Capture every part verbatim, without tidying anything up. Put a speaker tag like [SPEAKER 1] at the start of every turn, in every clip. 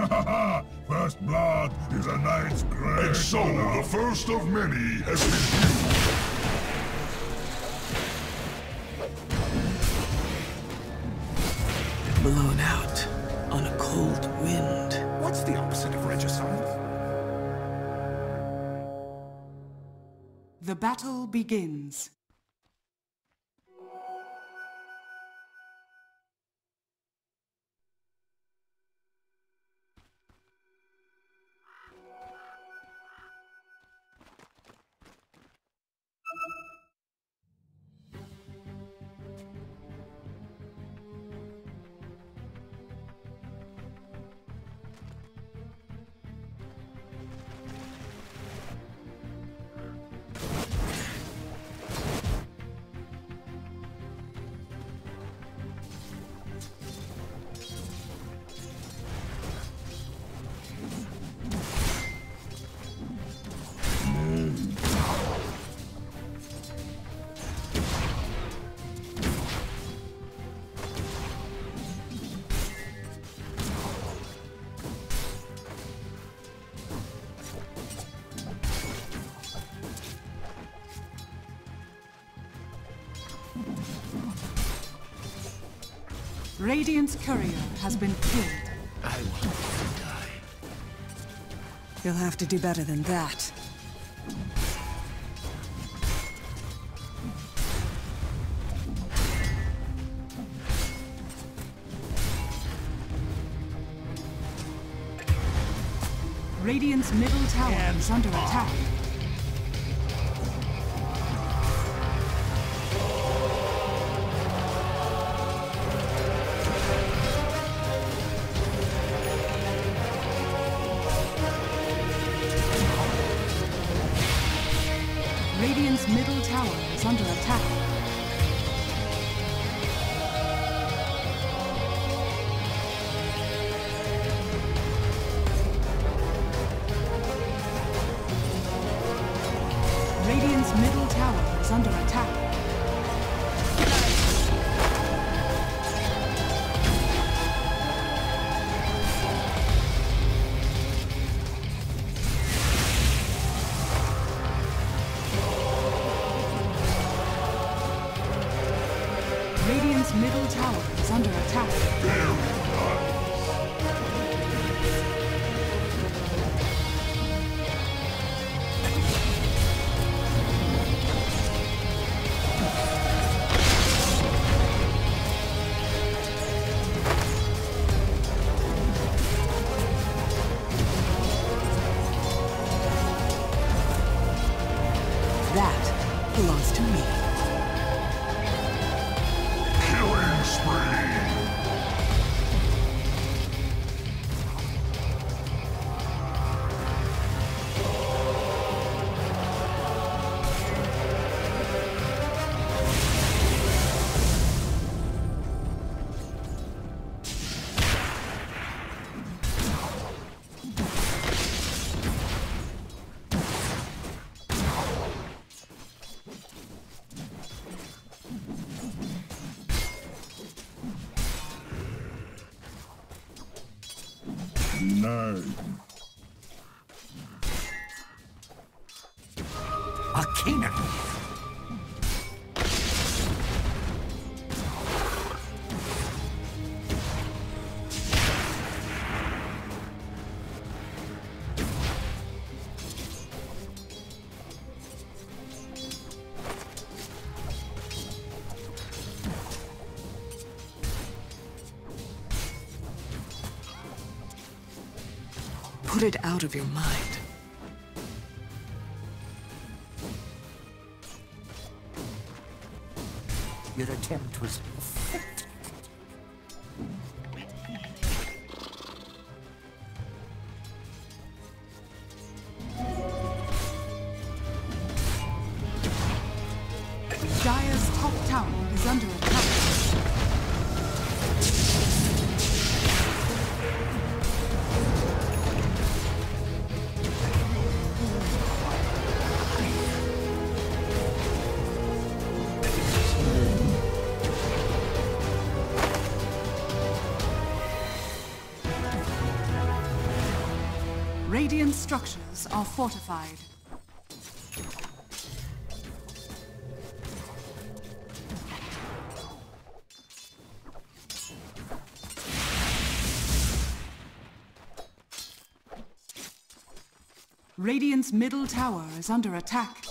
[SPEAKER 1] First blood is a knight's great
[SPEAKER 2] And so,
[SPEAKER 1] honor.
[SPEAKER 2] the first of many has been viewed.
[SPEAKER 3] Blown out on a cold wind.
[SPEAKER 4] What's the opposite of regicide?
[SPEAKER 5] The battle begins. Radiant's courier has been killed.
[SPEAKER 3] I want to die.
[SPEAKER 5] You'll have to do better than that. Radiant's middle tower is under attack. Radiant's middle tower is under attack. Radiant's middle tower is under attack. Radiant's middle tower is under attack.
[SPEAKER 2] Very nice.
[SPEAKER 5] That belongs to me.
[SPEAKER 2] Killing spree.
[SPEAKER 1] No.
[SPEAKER 4] Arcana.
[SPEAKER 3] Put it out of your mind.
[SPEAKER 4] Your attempt was pathetic.
[SPEAKER 5] Dire's top tower is under attack. Radiant structures are fortified. Radiant's middle tower is under attack.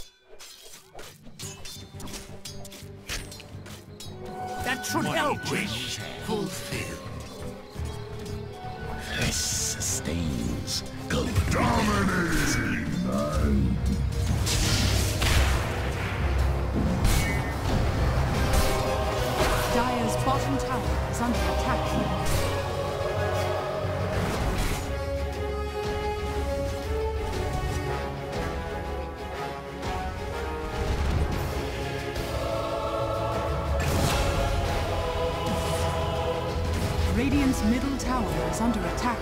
[SPEAKER 4] That should help.
[SPEAKER 3] Wish fulfilled. This sustains. Go
[SPEAKER 2] Dominating!
[SPEAKER 5] Dire's bottom tower is under attack. Radiant's middle tower is under attack.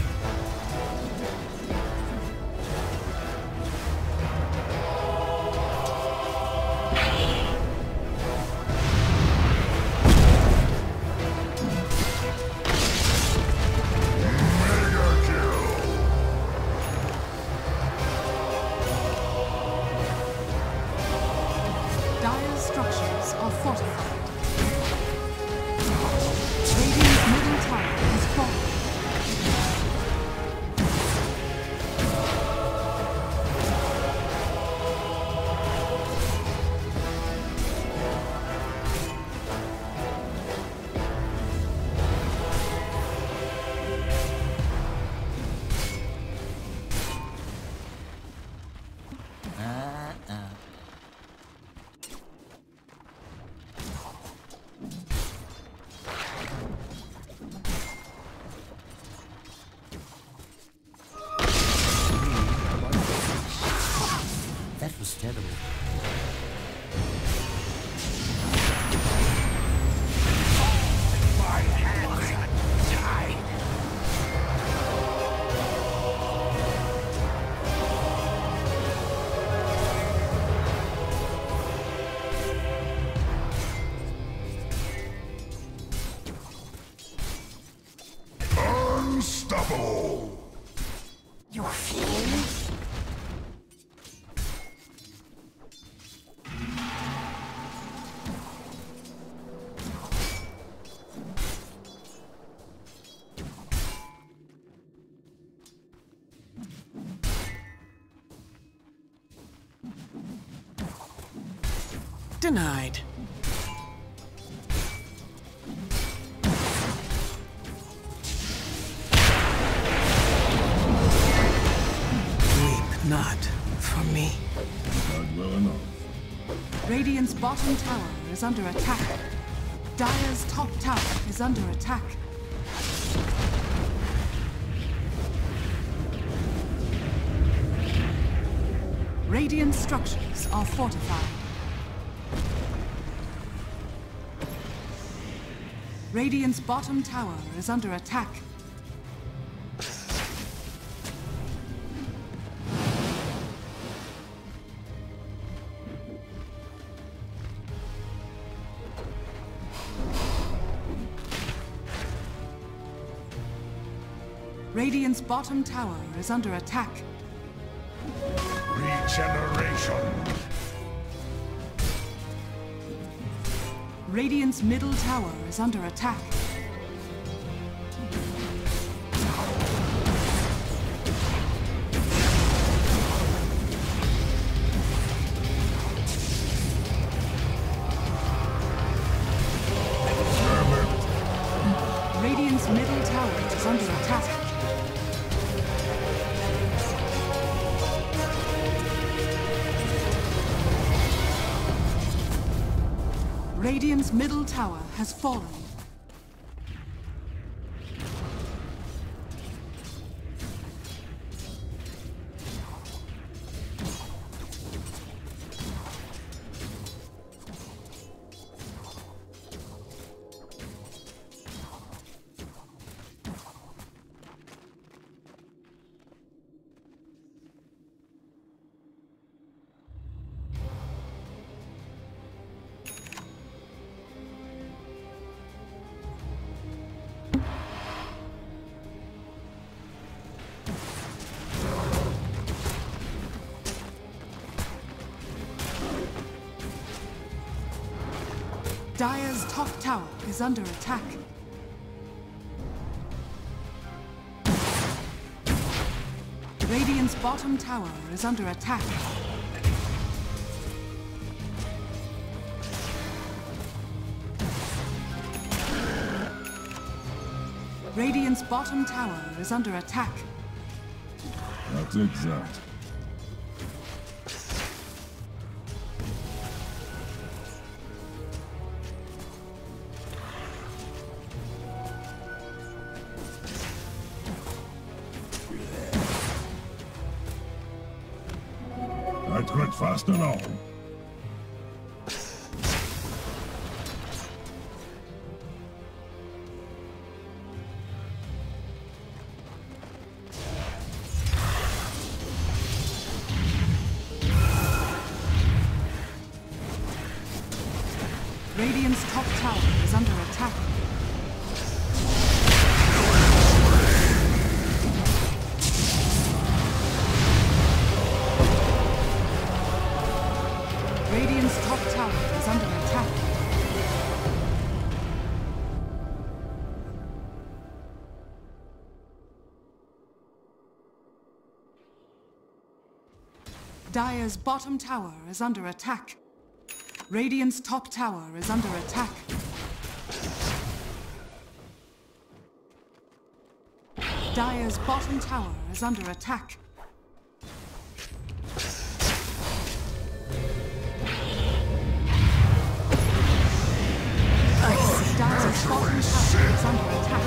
[SPEAKER 5] Dire's structures are fortified. Radiant's middle tower is falling.
[SPEAKER 4] That was terrible. My hands are tied.
[SPEAKER 2] Unstoppable!
[SPEAKER 4] You fools!
[SPEAKER 3] Denied. Weep not for me.
[SPEAKER 1] Not well enough.
[SPEAKER 5] Radiant's bottom tower is under attack. Dire's top tower is under attack. Radiant structures are fortified. Radiant's bottom tower is under attack. Radiant's bottom tower is under attack.
[SPEAKER 2] Regeneration!
[SPEAKER 5] Radiant's middle tower is under attack. Radiant's middle tower is under attack. Radiant's middle tower has fallen. Dire's top tower is under attack. Radiant's bottom tower is under attack. Radiant's bottom tower is under attack.
[SPEAKER 1] That's exact. I click fast and all.
[SPEAKER 5] Radiant's top tower is under attack. Radiant's top tower is under attack. Dire's bottom tower is under attack. Radiant's top tower is under attack. Dire's bottom tower is under attack. Dire's bottom tower is under attack.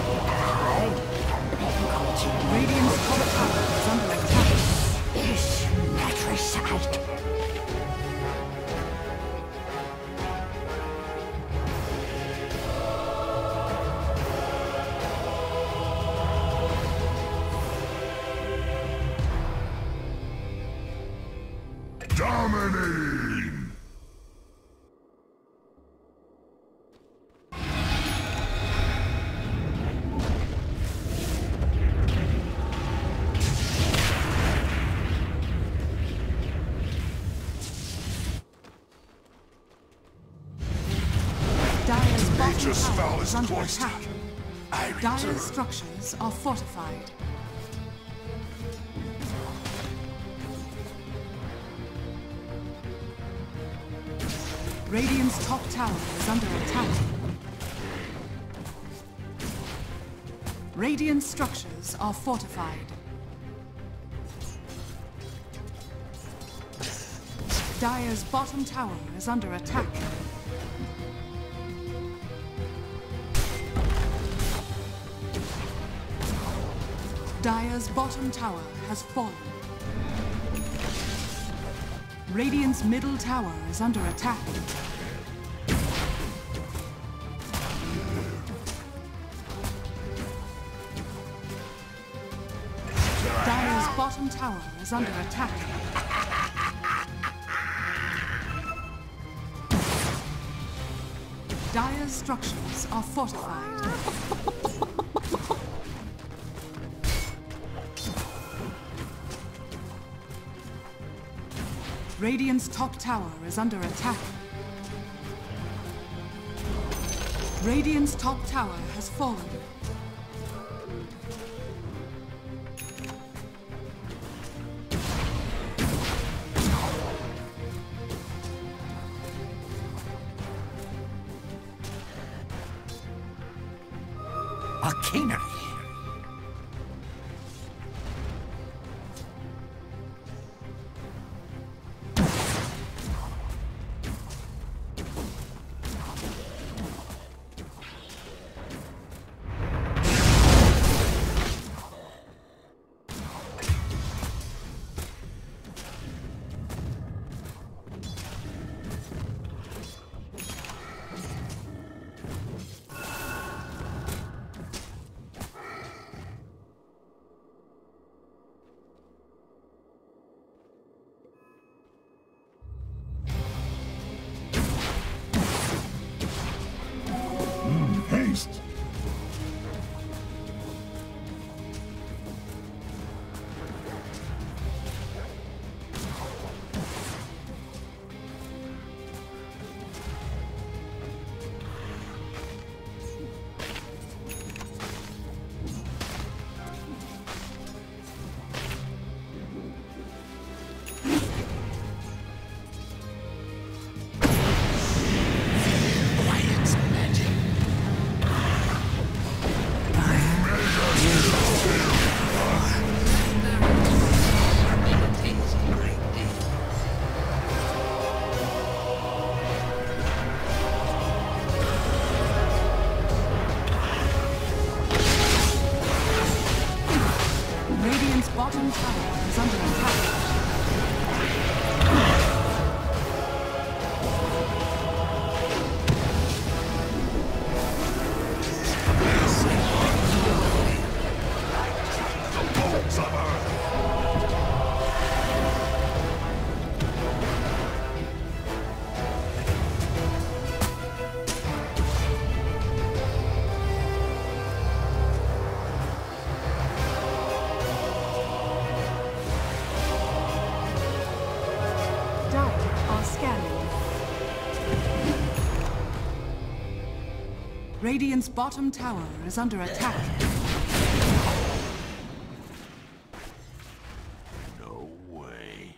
[SPEAKER 5] Radiant's top tower is under attack.
[SPEAKER 4] Is matricide.
[SPEAKER 2] Dominating!
[SPEAKER 5] Dire's bottom
[SPEAKER 2] Nature's
[SPEAKER 5] tower
[SPEAKER 2] spell
[SPEAKER 5] is
[SPEAKER 2] is
[SPEAKER 5] under
[SPEAKER 2] cloistered.
[SPEAKER 5] attack.
[SPEAKER 2] I return.
[SPEAKER 5] Dire's structures are fortified. Radiant's top tower is under attack. Radiant structures are fortified. Dire's bottom tower is under attack. Dire's bottom tower has fallen. Radiant's middle tower is under attack. Dire's bottom tower is under attack. Dire's structures are fortified. Radiant's top tower is under attack. Radiant's top tower has fallen.
[SPEAKER 4] Arcanery.
[SPEAKER 5] Radiant's bottom tower is under attack. Radiant's bottom tower is under attack.
[SPEAKER 3] No way.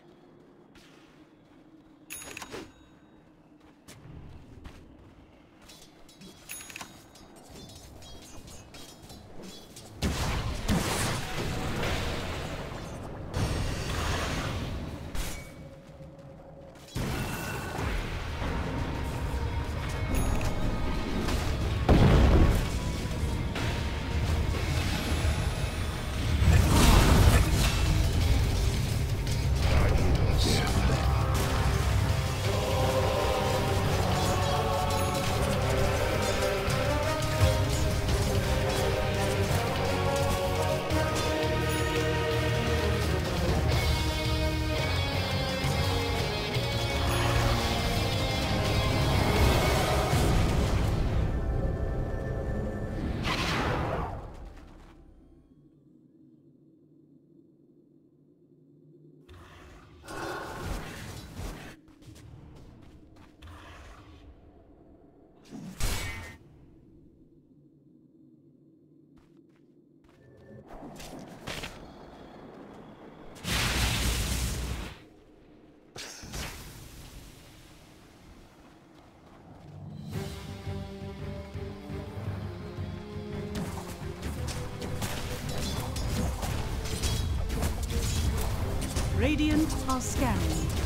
[SPEAKER 5] Radiant are scanning.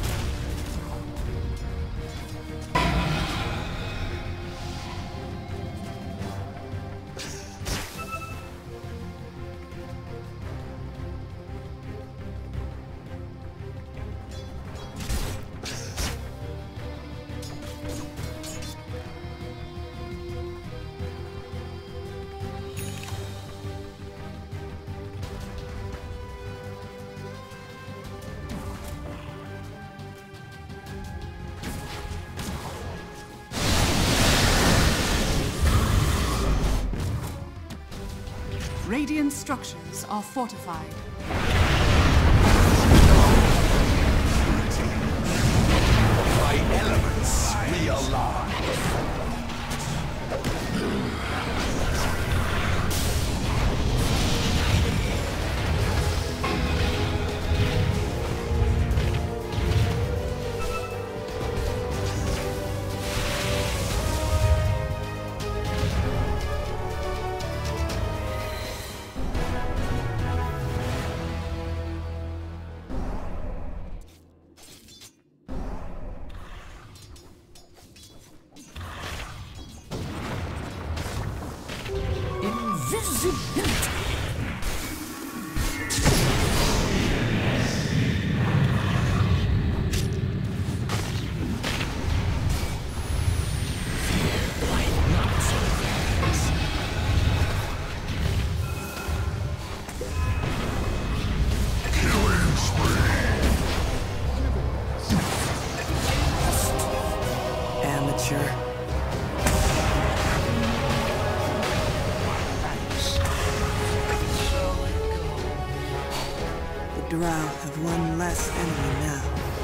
[SPEAKER 5] Radiant structures are fortified.
[SPEAKER 3] My elements realign.
[SPEAKER 6] Drow have one less enemy now.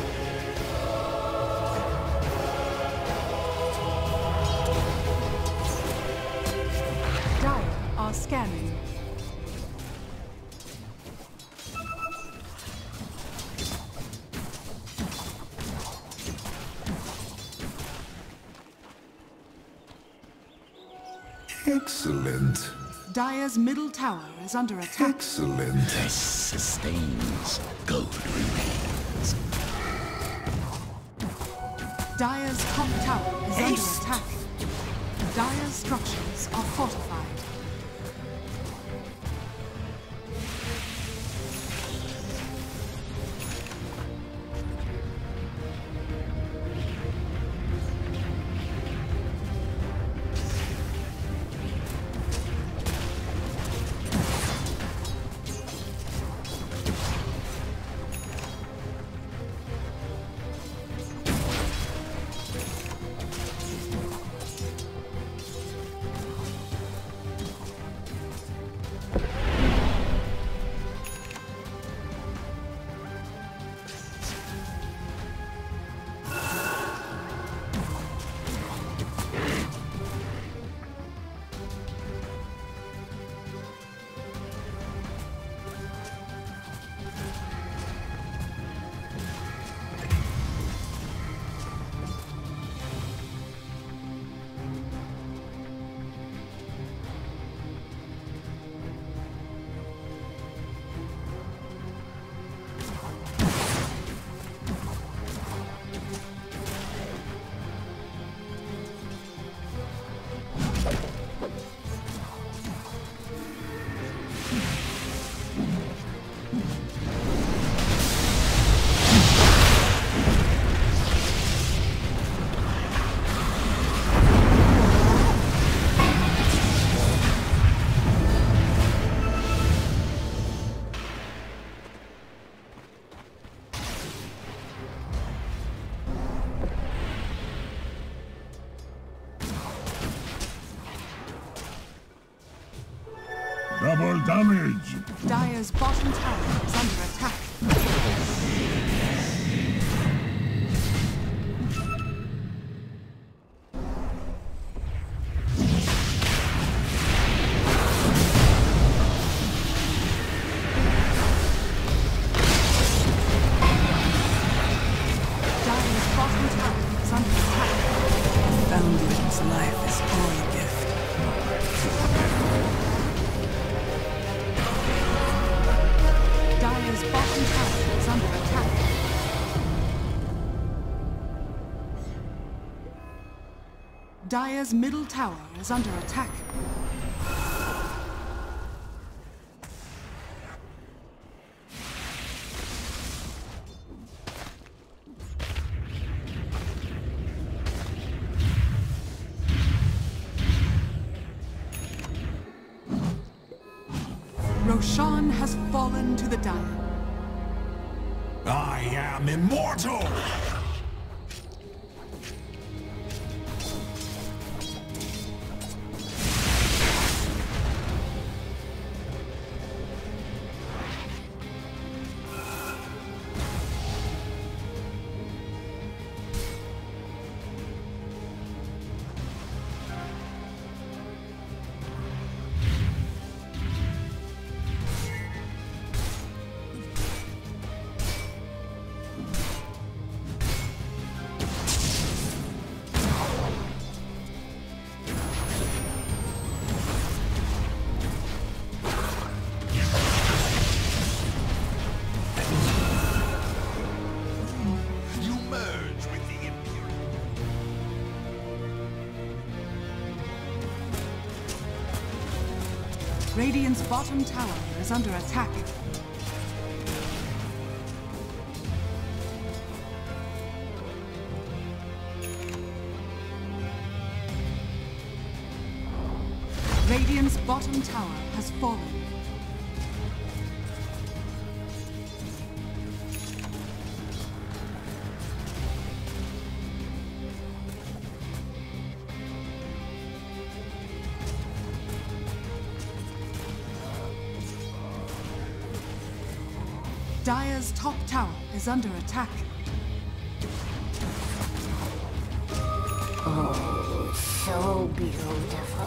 [SPEAKER 5] Dire are scanning.
[SPEAKER 2] Excellent.
[SPEAKER 5] Dire's middle tower is under attack.
[SPEAKER 2] Excellent.
[SPEAKER 3] This sustains. Gold remains.
[SPEAKER 5] Dire's top tower is under attack. Dire's structures are fortified.
[SPEAKER 1] Double damage!
[SPEAKER 5] Dire's bottom tower is under attack. Dire's bottom tower is under attack.
[SPEAKER 6] Foundling's life is all a gift.
[SPEAKER 5] Dire's bottom tower is under attack. Dire's middle tower is under attack. Roshan has fallen to the Dire.
[SPEAKER 3] I am immortal! You merge with the Imperial.
[SPEAKER 5] Radiant's bottom tower is under attack. Radiant's bottom tower has fallen. Dire's top tower is under attack.
[SPEAKER 4] Oh, so beautiful.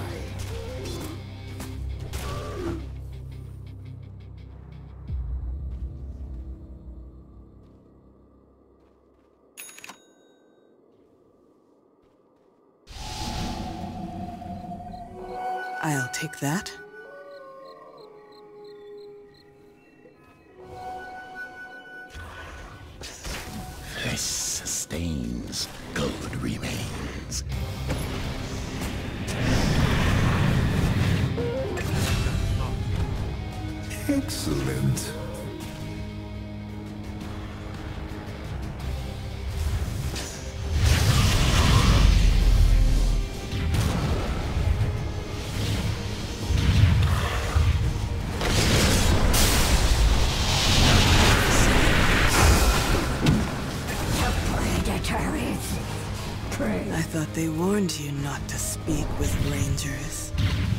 [SPEAKER 6] I'll take that.
[SPEAKER 3] This sustains. Gold remains.
[SPEAKER 2] Excellent.
[SPEAKER 6] I thought they warned you not to speak with rangers.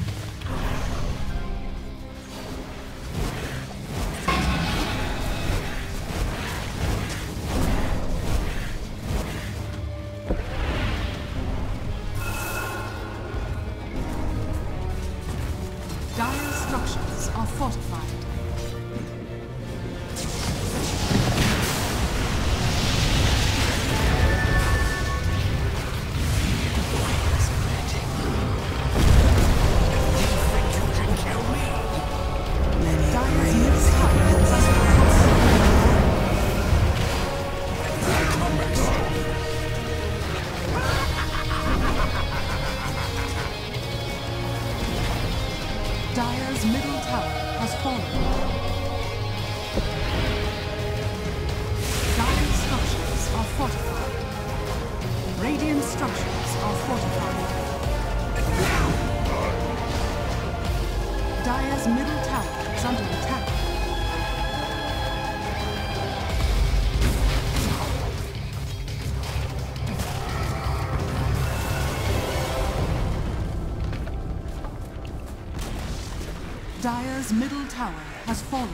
[SPEAKER 5] Dire structures are fortified. Dire's middle tower has fallen. Dire structures are fortified. Radiant structures are fortified. Dire's middle tower is under attack. Dire's middle tower has fallen.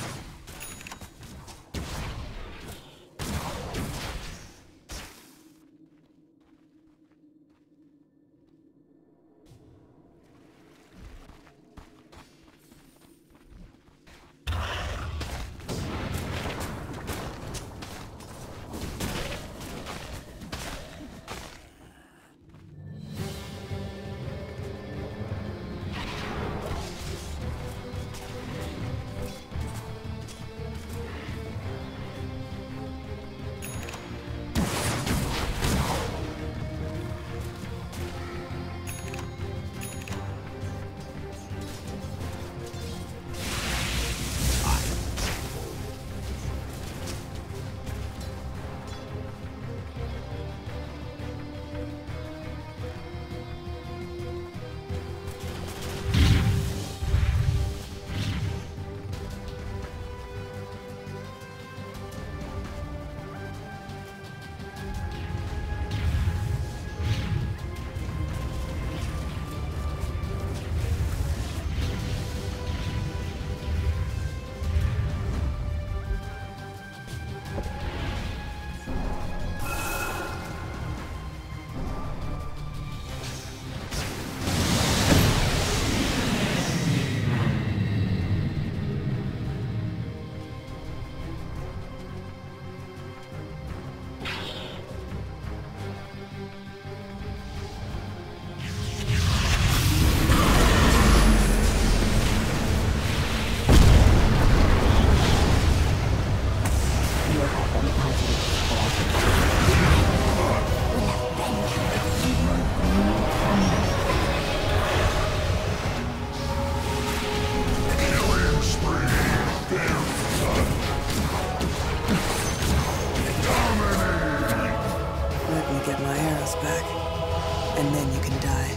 [SPEAKER 6] And then you can die.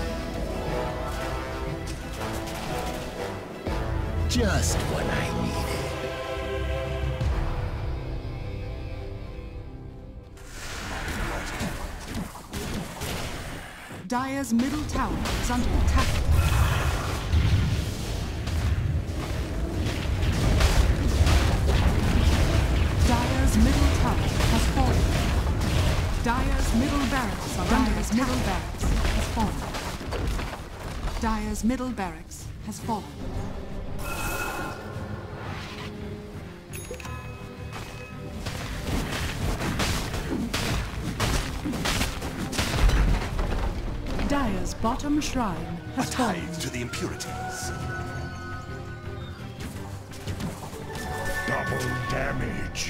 [SPEAKER 2] Just when I needed.
[SPEAKER 5] Dire's middle tower is under attack. Dire's middle tower has fallen. Dire's middle barracks are under attack. Middle barracks has fallen. Dire's middle barracks has fallen. Dire's bottom shrine has
[SPEAKER 3] A
[SPEAKER 5] fallen.
[SPEAKER 3] tithe to the impurities.
[SPEAKER 1] Double damage.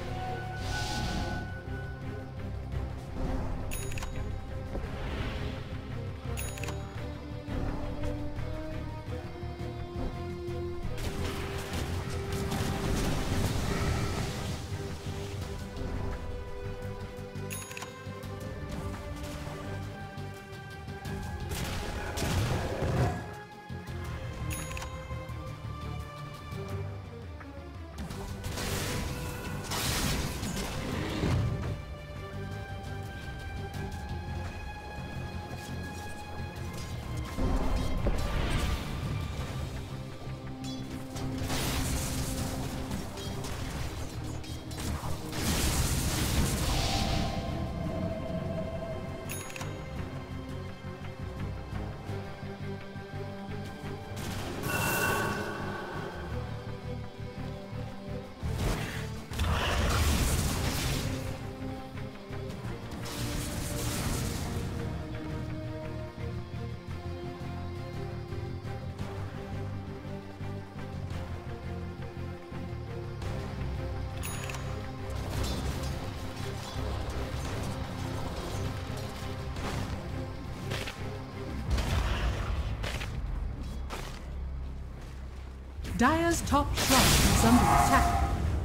[SPEAKER 5] Dire's top shrine is under attack.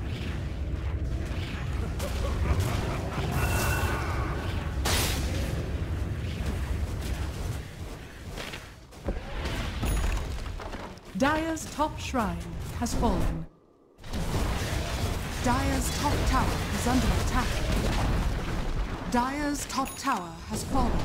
[SPEAKER 5] Dire's top shrine has fallen. Dire's top tower is under attack. Dire's top tower has fallen.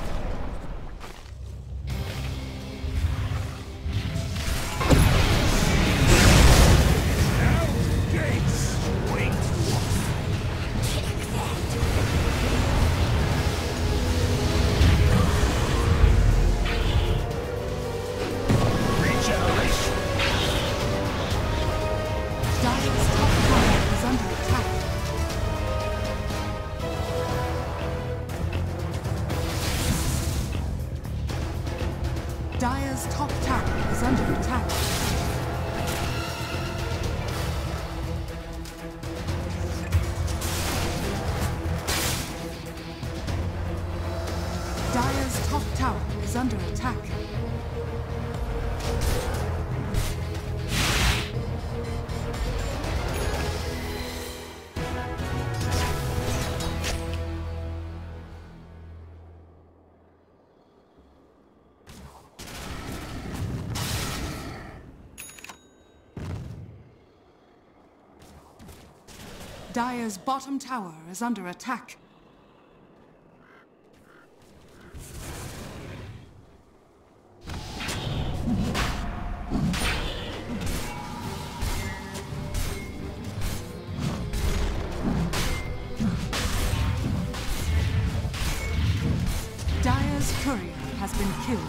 [SPEAKER 5] under attack. Dire's bottom tower is under attack. Dire's courier has been killed.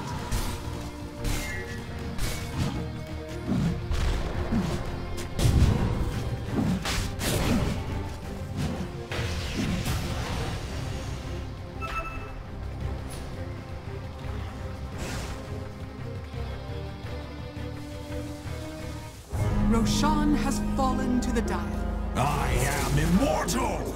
[SPEAKER 5] Roshan has fallen to the Dire.
[SPEAKER 3] I am immortal!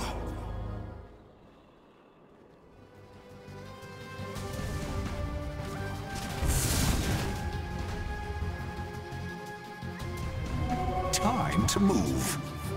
[SPEAKER 3] Time to move.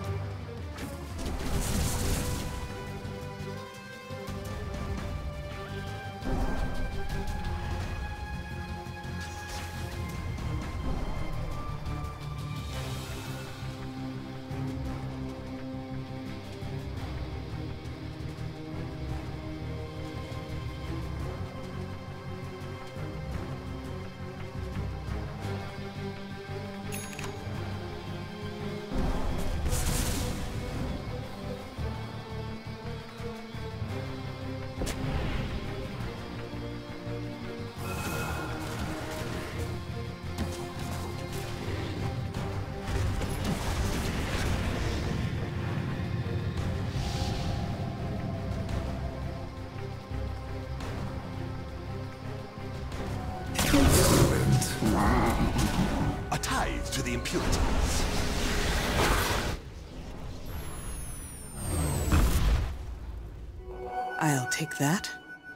[SPEAKER 3] A tithe to the impurities.
[SPEAKER 6] I'll take that.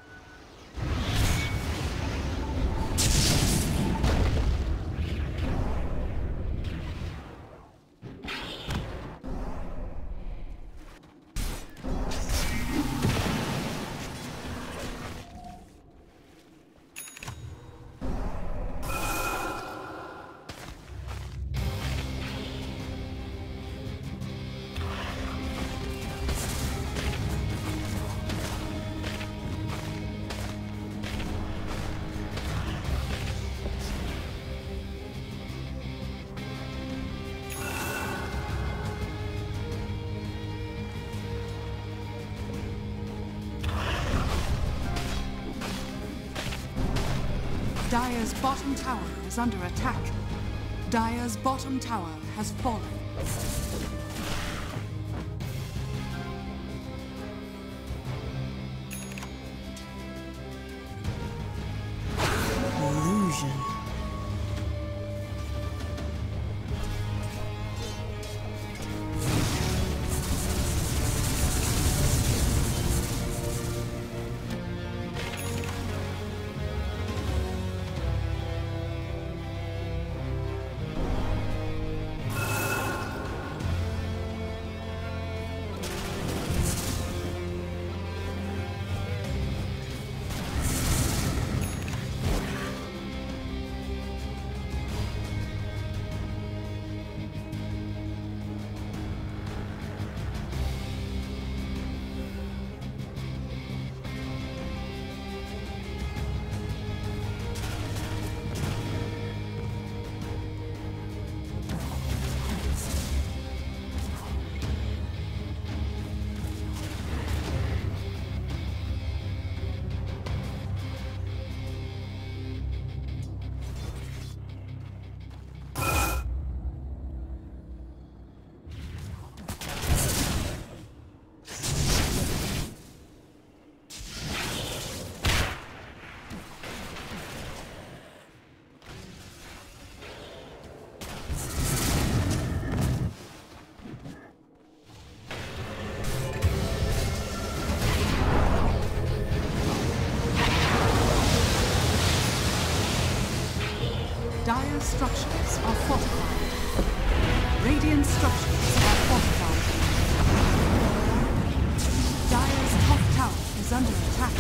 [SPEAKER 5] Dire's bottom tower is under attack. Dire's bottom tower has fallen.
[SPEAKER 6] Illusion.
[SPEAKER 5] Radiant structures are fortified. Dire's top tower is under attack.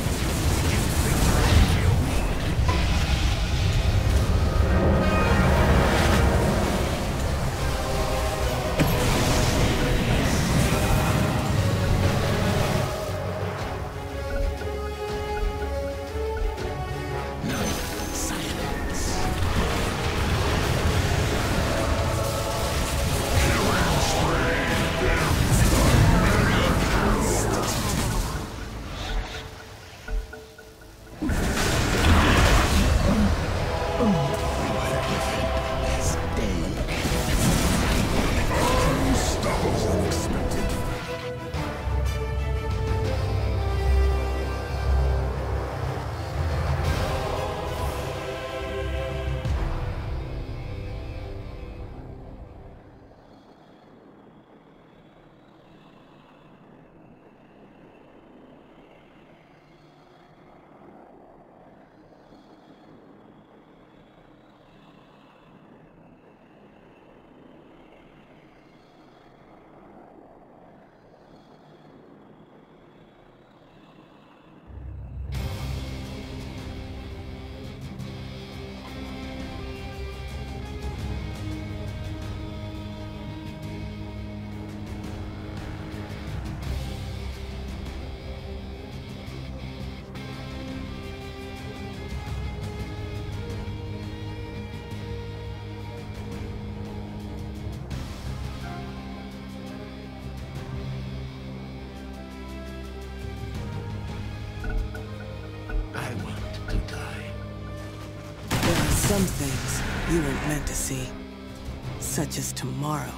[SPEAKER 6] Some things you weren't meant to see, such as tomorrow.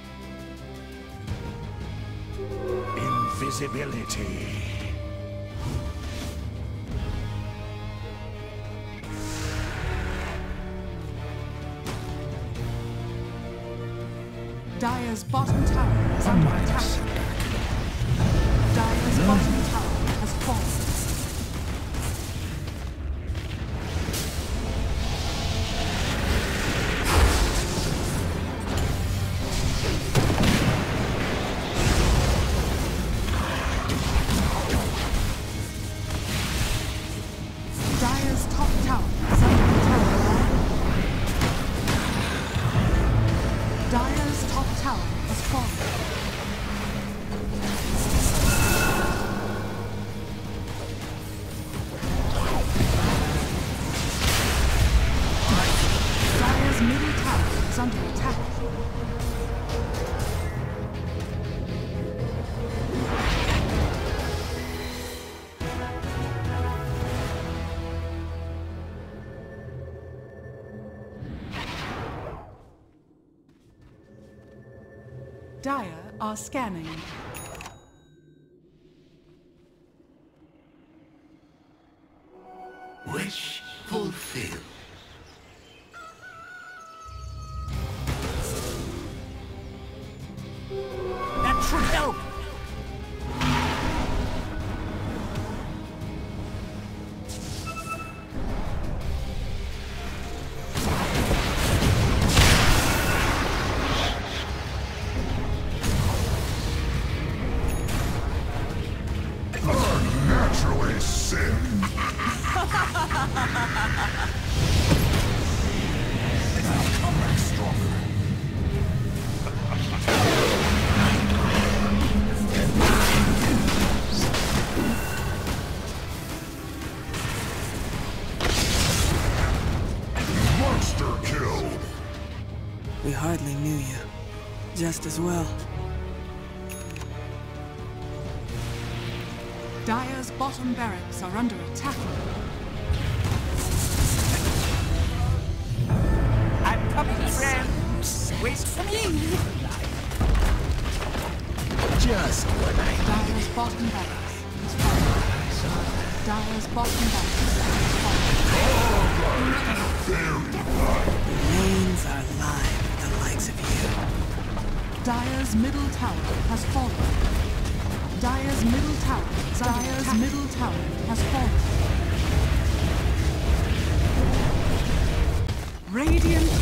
[SPEAKER 3] Invisibility.
[SPEAKER 5] Dire's bottom tower is under attack. Dire's bottom tower has fallen. Dire are scanning.
[SPEAKER 2] Wish fulfilled.
[SPEAKER 3] That should help.
[SPEAKER 1] Naturally sick.
[SPEAKER 3] Come back stronger.
[SPEAKER 1] Monster kill.
[SPEAKER 6] We hardly knew you. Just as well.
[SPEAKER 5] Dire's bottom barracks are under attack.
[SPEAKER 3] I'm coming, friends. Wait for me.
[SPEAKER 2] Just what I need.
[SPEAKER 5] Dire's bottom barracks is falling. Dire's bottom barracks is falling.
[SPEAKER 6] Lanes are lined with the likes of you.
[SPEAKER 5] Dire's middle tower has fallen. Dire's middle tower. Dire's middle tower has fallen. Radiant